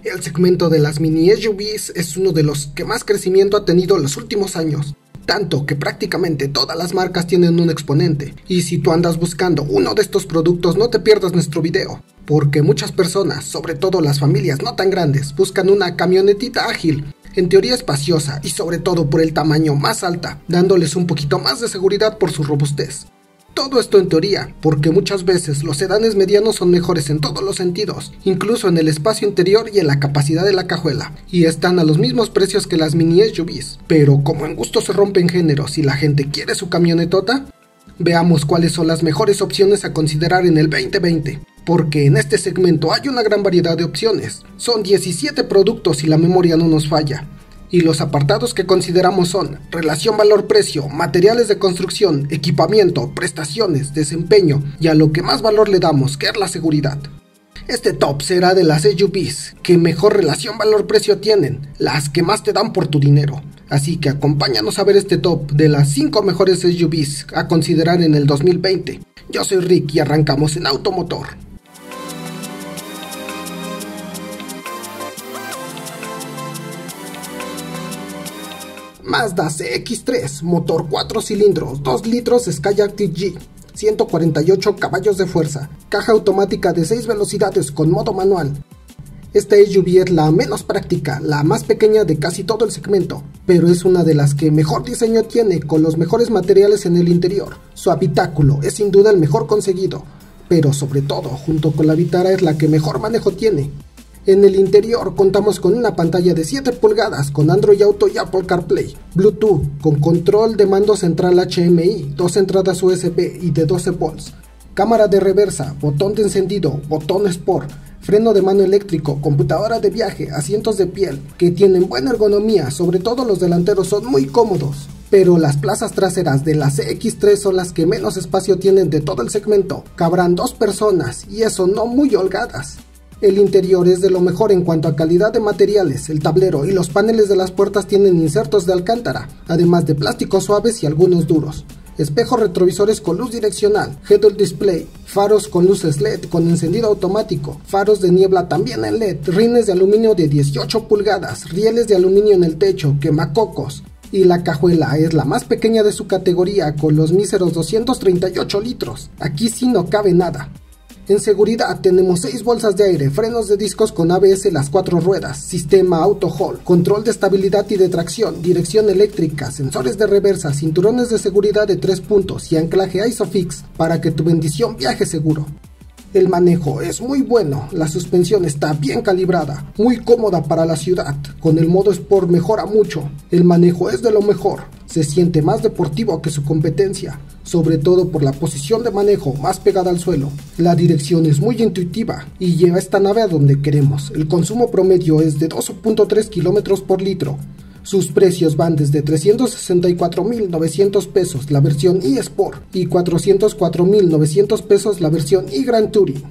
El segmento de las mini SUVs es uno de los que más crecimiento ha tenido en los últimos años, tanto que prácticamente todas las marcas tienen un exponente, y si tú andas buscando uno de estos productos no te pierdas nuestro video, porque muchas personas, sobre todo las familias no tan grandes, buscan una camionetita ágil, en teoría espaciosa y sobre todo por el tamaño más alta, dándoles un poquito más de seguridad por su robustez. Todo esto en teoría, porque muchas veces los sedanes medianos son mejores en todos los sentidos, incluso en el espacio interior y en la capacidad de la cajuela, y están a los mismos precios que las mini SUVs, pero como en gusto se rompen géneros y la gente quiere su camionetota, veamos cuáles son las mejores opciones a considerar en el 2020, porque en este segmento hay una gran variedad de opciones, son 17 productos y la memoria no nos falla. Y los apartados que consideramos son relación valor-precio, materiales de construcción, equipamiento, prestaciones, desempeño y a lo que más valor le damos, que es la seguridad. Este top será de las SUVs que mejor relación valor-precio tienen, las que más te dan por tu dinero. Así que acompáñanos a ver este top de las 5 mejores SUVs a considerar en el 2020. Yo soy Rick y arrancamos en Automotor. Mazda CX-3, motor 4 cilindros, 2 litros Skyactiv G, 148 caballos de fuerza, caja automática de 6 velocidades con modo manual. Esta SUV es la menos práctica, la más pequeña de casi todo el segmento, pero es una de las que mejor diseño tiene con los mejores materiales en el interior. Su habitáculo es sin duda el mejor conseguido, pero sobre todo, junto con la Vitara es la que mejor manejo tiene. En el interior contamos con una pantalla de 7 pulgadas con Android Auto y Apple CarPlay, Bluetooth con control de mando central HMI, 2 entradas USB y de 12 volts, cámara de reversa, botón de encendido, botón Sport, freno de mano eléctrico, computadora de viaje, asientos de piel que tienen buena ergonomía, sobre todo los delanteros son muy cómodos. Pero las plazas traseras de la CX-3 son las que menos espacio tienen de todo el segmento, cabrán 2 personas y eso no muy holgadas. El interior es de lo mejor en cuanto a calidad de materiales, el tablero y los paneles de las puertas tienen insertos de alcántara, además de plásticos suaves y algunos duros. Espejos retrovisores con luz direccional, head-up display, faros con luces LED con encendido automático, faros de niebla también en LED, rines de aluminio de 18 pulgadas, rieles de aluminio en el techo, quemacocos. Y la cajuela es la más pequeña de su categoría con los míseros 238 litros, aquí sí no cabe nada. En seguridad tenemos 6 bolsas de aire, frenos de discos con ABS las 4 ruedas, sistema auto hold, control de estabilidad y de tracción, dirección eléctrica, sensores de reversa, cinturones de seguridad de 3 puntos y anclaje ISOFIX para que tu bendición viaje seguro. El manejo es muy bueno, la suspensión está bien calibrada, muy cómoda para la ciudad, con el modo Sport mejora mucho, el manejo es de lo mejor, se siente más deportivo que su competencia, sobre todo por la posición de manejo más pegada al suelo. La dirección es muy intuitiva y lleva esta nave a donde queremos, el consumo promedio es de 2.3 km por litro. Sus precios van desde 364.900 pesos la versión eSport y 404.900 pesos la versión eGrand Touring.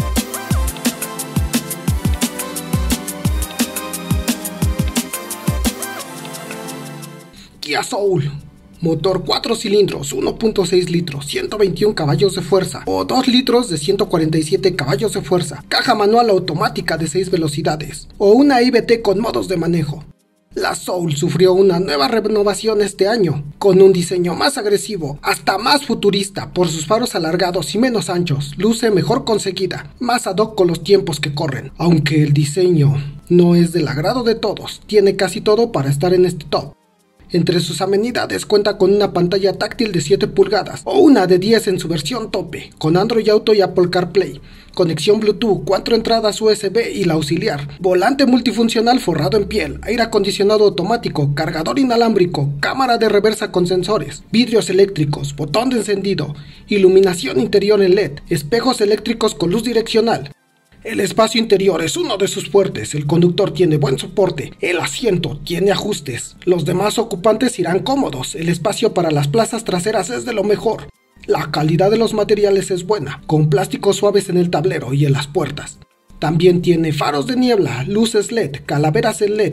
Kia Soul, motor 4 cilindros, 1.6 litros, 121 caballos de fuerza o 2 litros de 147 caballos de fuerza, caja manual automática de 6 velocidades o una IVT con modos de manejo. La Soul sufrió una nueva renovación este año, con un diseño más agresivo, hasta más futurista por sus faros alargados y menos anchos, luce mejor conseguida, más ad hoc con los tiempos que corren. Aunque el diseño no es del agrado de todos, tiene casi todo para estar en este top. Entre sus amenidades cuenta con una pantalla táctil de 7 pulgadas o una de 10 en su versión tope, con Android Auto y Apple CarPlay, conexión Bluetooth, 4 entradas USB y la auxiliar, volante multifuncional forrado en piel, aire acondicionado automático, cargador inalámbrico, cámara de reversa con sensores, vidrios eléctricos, botón de encendido, iluminación interior en LED, espejos eléctricos con luz direccional. El espacio interior es uno de sus fuertes, el conductor tiene buen soporte, el asiento tiene ajustes, los demás ocupantes irán cómodos, el espacio para las plazas traseras es de lo mejor. La calidad de los materiales es buena, con plásticos suaves en el tablero y en las puertas. También tiene faros de niebla, luces LED, calaveras en LED,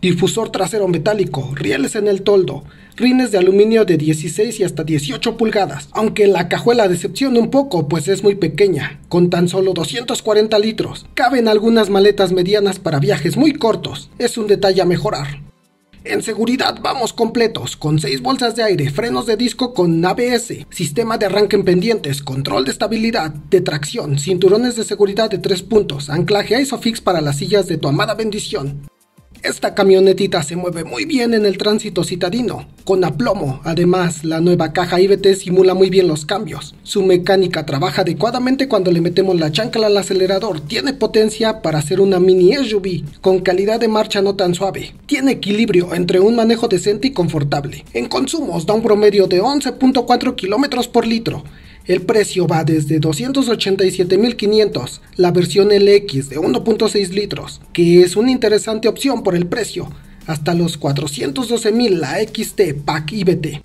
difusor trasero metálico, rieles en el toldo, rines de aluminio de 16 y hasta 18 pulgadas, aunque la cajuela decepciona un poco pues es muy pequeña, con tan solo 240 litros, caben algunas maletas medianas para viajes muy cortos, es un detalle a mejorar. En seguridad vamos completos, con 6 bolsas de aire, frenos de disco con ABS, sistema de arranque en pendientes, control de estabilidad, de tracción, cinturones de seguridad de 3 puntos, anclaje ISOFIX para las sillas de tu amada bendición. Esta camionetita se mueve muy bien en el tránsito citadino, con aplomo. Además, la nueva caja IVT simula muy bien los cambios. Su mecánica trabaja adecuadamente cuando le metemos la chancla al acelerador. Tiene potencia para ser una mini SUV, con calidad de marcha no tan suave. Tiene equilibrio entre un manejo decente y confortable. En consumos da un promedio de 11.4 km por litro. El precio va desde 287.500, la versión LX de 1.6 litros, que es una interesante opción por el precio, hasta los 412.000 la XT Pack IVT.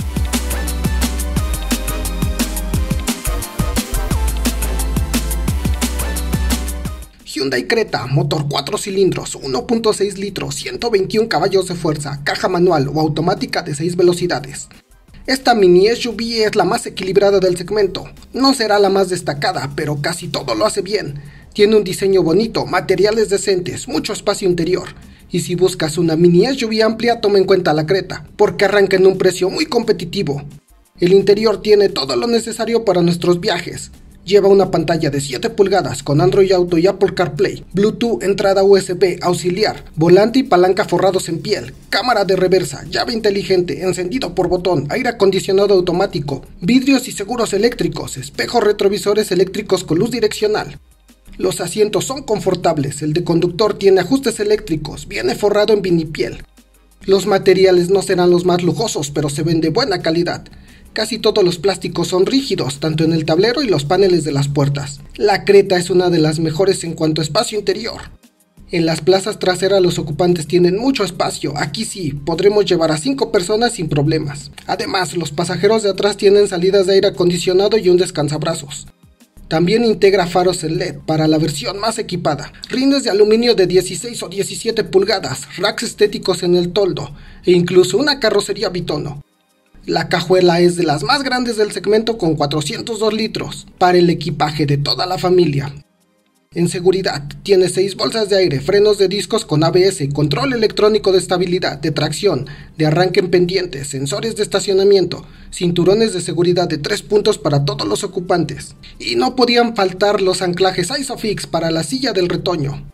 Hyundai Creta, motor 4 cilindros, 1.6 litros, 121 caballos de fuerza, caja manual o automática de 6 velocidades. Esta mini SUV es la más equilibrada del segmento, no será la más destacada, pero casi todo lo hace bien. Tiene un diseño bonito, materiales decentes, mucho espacio interior. Y si buscas una mini SUV amplia, toma en cuenta la Creta, porque arranca en un precio muy competitivo. El interior tiene todo lo necesario para nuestros viajes. Lleva una pantalla de 7 pulgadas con Android Auto y Apple CarPlay, Bluetooth, entrada USB, auxiliar, volante y palanca forrados en piel, cámara de reversa, llave inteligente, encendido por botón, aire acondicionado automático, vidrios y seguros eléctricos, espejos retrovisores eléctricos con luz direccional. Los asientos son confortables, el de conductor tiene ajustes eléctricos, viene forrado en vinipiel. Los materiales no serán los más lujosos, pero se ven de buena calidad. Casi todos los plásticos son rígidos, tanto en el tablero y los paneles de las puertas. La Creta es una de las mejores en cuanto a espacio interior. En las plazas traseras los ocupantes tienen mucho espacio, aquí sí, podremos llevar a 5 personas sin problemas. Además, los pasajeros de atrás tienen salidas de aire acondicionado y un descansabrazos. También integra faros en LED para la versión más equipada, rines de aluminio de 16 o 17 pulgadas, racks estéticos en el toldo e incluso una carrocería bitono. La cajuela es de las más grandes del segmento con 402 litros, para el equipaje de toda la familia. En seguridad, tiene 6 bolsas de aire, frenos de discos con ABS, control electrónico de estabilidad, de tracción, de arranque en pendientes, sensores de estacionamiento, cinturones de seguridad de 3 puntos para todos los ocupantes. Y no podían faltar los anclajes ISOFIX para la silla del retoño.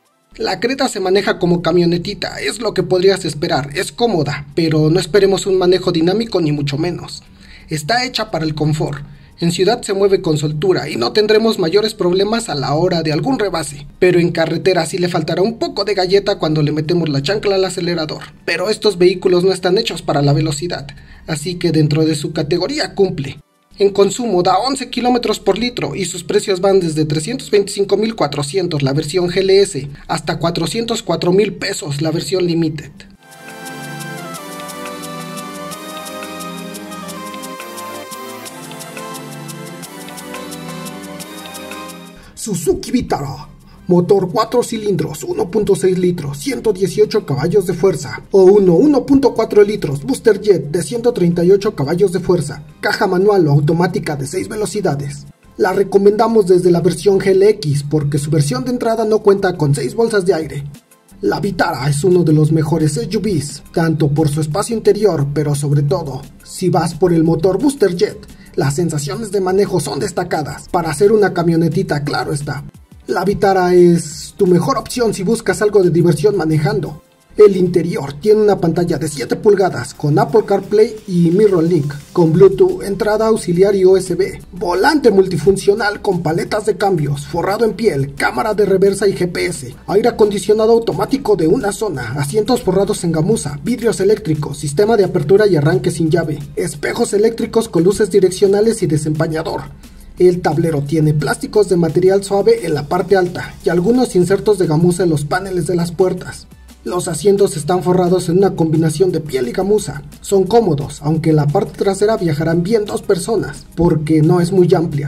La Creta se maneja como camionetita, es lo que podrías esperar, es cómoda, pero no esperemos un manejo dinámico ni mucho menos. Está hecha para el confort, en ciudad se mueve con soltura y no tendremos mayores problemas a la hora de algún rebase, pero en carretera sí le faltará un poco de galleta cuando le metemos la chancla al acelerador. Pero estos vehículos no están hechos para la velocidad, así que dentro de su categoría cumple. En consumo da 11 km por litro y sus precios van desde 325.400 la versión GLS hasta 404.000 pesos la versión Limited. Suzuki Vitara, motor 4 cilindros, 1.6 litros, 118 caballos de fuerza, o 1.4 litros, Booster Jet de 138 caballos de fuerza, caja manual o automática de 6 velocidades. La recomendamos desde la versión GLX porque su versión de entrada no cuenta con 6 bolsas de aire. La Vitara es uno de los mejores SUVs, tanto por su espacio interior, pero sobre todo, si vas por el motor Booster Jet, las sensaciones de manejo son destacadas, para hacer una camionetita, claro está. La Vitara es tu mejor opción si buscas algo de diversión manejando. El interior tiene una pantalla de 7 pulgadas con Apple CarPlay y MirrorLink, con Bluetooth, entrada auxiliar y USB, volante multifuncional con paletas de cambios, forrado en piel, cámara de reversa y GPS, aire acondicionado automático de una zona, asientos forrados en gamuza, vidrios eléctricos, sistema de apertura y arranque sin llave, espejos eléctricos con luces direccionales y desempañador. El tablero tiene plásticos de material suave en la parte alta y algunos insertos de gamuza en los paneles de las puertas. Los asientos están forrados en una combinación de piel y gamuza. Son cómodos, aunque en la parte trasera viajarán bien 2 personas, porque no es muy amplia.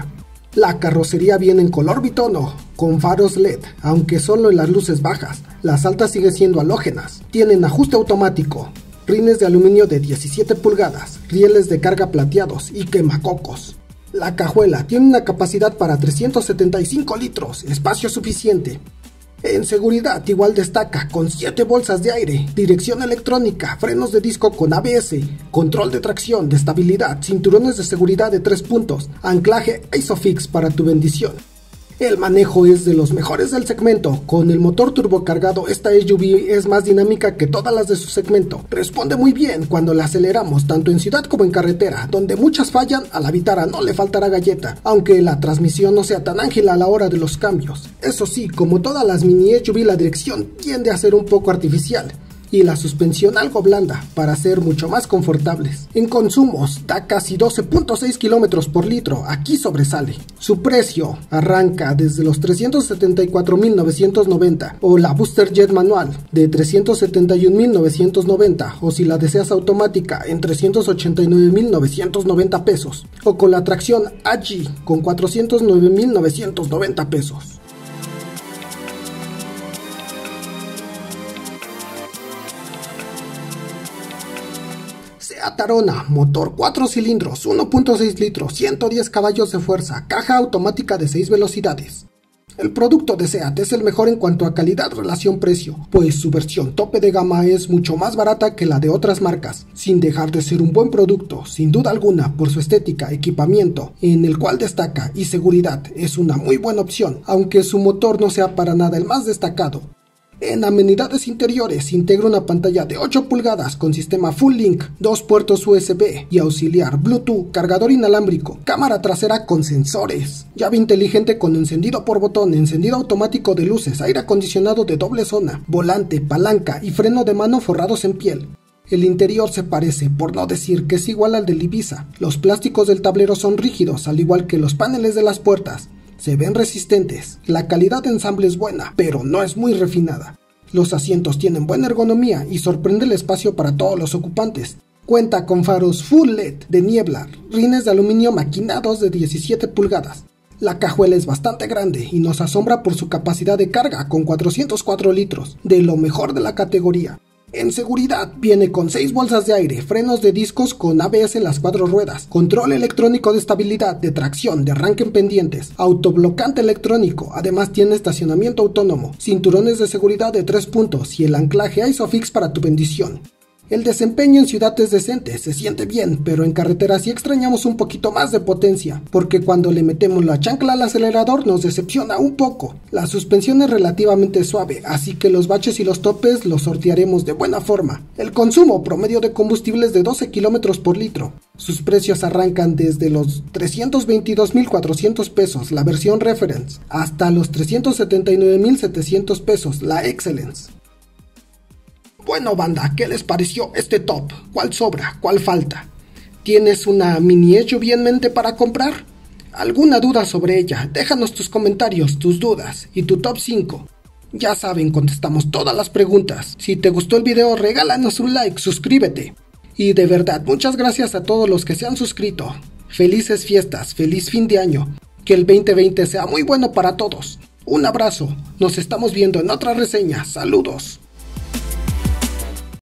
La carrocería viene en color bitono, con faros LED, aunque solo en las luces bajas. Las altas siguen siendo halógenas. Tienen ajuste automático, rines de aluminio de 17 pulgadas, rieles de carga plateados y quemacocos. La cajuela tiene una capacidad para 375 litros, espacio suficiente. En seguridad igual destaca con 7 bolsas de aire, dirección electrónica, frenos de disco con ABS, control de tracción, de estabilidad, cinturones de seguridad de 3 puntos, anclaje ISOFIX para tu bendición. El manejo es de los mejores del segmento. Con el motor turbocargado, esta SUV es más dinámica que todas las de su segmento. Responde muy bien cuando la aceleramos, tanto en ciudad como en carretera, donde muchas fallan. A la Vitara no le faltará galleta, aunque la transmisión no sea tan ágil a la hora de los cambios. Eso sí, como todas las mini SUV, la dirección tiende a ser un poco artificial y la suspensión algo blanda para ser mucho más confortables. En consumos da casi 12.6 km por litro, aquí sobresale. Su precio arranca desde los 374.990 o la Booster Jet manual de 371.990 o si la deseas automática en 389.990 pesos o con la tracción AG con 409.990 pesos. Seat Arona, motor 4 cilindros, 1.6 litros, 110 caballos de fuerza, caja automática de 6 velocidades. El producto de Seat es el mejor en cuanto a calidad-relación-precio, pues su versión tope de gama es mucho más barata que la de otras marcas, sin dejar de ser un buen producto, sin duda alguna, por su estética, equipamiento, en el cual destaca, y seguridad, es una muy buena opción, aunque su motor no sea para nada el más destacado. En amenidades interiores integra una pantalla de 8 pulgadas con sistema Full Link, 2 puertos USB y auxiliar Bluetooth, cargador inalámbrico, cámara trasera con sensores, llave inteligente con encendido por botón, encendido automático de luces, aire acondicionado de doble zona, volante, palanca y freno de mano forrados en piel. El interior se parece, por no decir que es igual al del Ibiza. Los plásticos del tablero son rígidos, al igual que los paneles de las puertas. Se ven resistentes, la calidad de ensamble es buena, pero no es muy refinada. Los asientos tienen buena ergonomía y sorprende el espacio para todos los ocupantes. Cuenta con faros Full LED de niebla, rines de aluminio maquinados de 17 pulgadas. La cajuela es bastante grande y nos asombra por su capacidad de carga con 404 litros, de lo mejor de la categoría. En seguridad viene con 6 bolsas de aire, frenos de discos con ABS en las 4 ruedas, control electrónico de estabilidad, de tracción, de arranque en pendientes, autoblocante electrónico, además tiene estacionamiento autónomo, cinturones de seguridad de 3 puntos y el anclaje ISOFIX para tu bendición. El desempeño en ciudad es decente, se siente bien, pero en carretera sí extrañamos un poquito más de potencia, porque cuando le metemos la chancla al acelerador nos decepciona un poco. La suspensión es relativamente suave, así que los baches y los topes los sortearemos de buena forma. El consumo promedio de combustible es de 12 km por litro. Sus precios arrancan desde los 322.400 pesos, la versión Reference, hasta los 379.700 pesos, la Excellence. Bueno banda, ¿qué les pareció este top? ¿Cuál sobra? ¿Cuál falta? ¿Tienes una mini SUV en mente para comprar? ¿Alguna duda sobre ella? Déjanos tus comentarios, tus dudas y tu top 5. Ya saben, contestamos todas las preguntas. Si te gustó el video, regálanos un like, suscríbete. Y de verdad, muchas gracias a todos los que se han suscrito. Felices fiestas, feliz fin de año. Que el 2020 sea muy bueno para todos. Un abrazo, nos estamos viendo en otra reseña. Saludos.